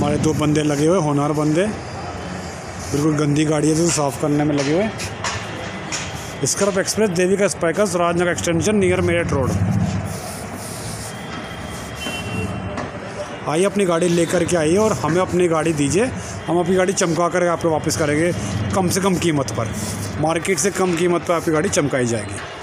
हमारे 2 बंदे लगे हुए, होनहार बंदे, बिल्कुल गंदी गाड़ी है तो साफ़ करने में लगे हुए। स्कर्प एक्सप्रेस, देविका स्पाइकर्स, Rajnagar extension, near Meerut road. आइए अपनी गाड़ी लेकर के आइए और हमें अपनी गाड़ी दीजिए, हम अपनी गाड़ी चमका कर आपको वापस करेंगे कम से कम कीमत पर। मार्केट से कम कीमत पर आपकी गाड़ी चमकाई जाएगी।